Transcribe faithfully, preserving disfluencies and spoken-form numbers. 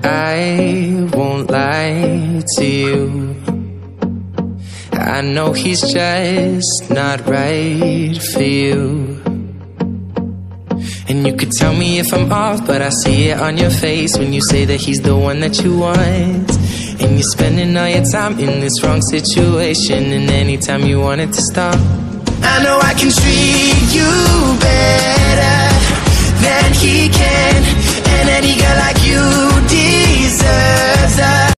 I won't lie to you. I know he's just not right for you. And you could tell me if I'm off, but I see it on your face when you say that he's the one that you want. And you're spending all your time in this wrong situation, and anytime you want it to stop. I know I can treat you better than he can, and any girl like you deserves a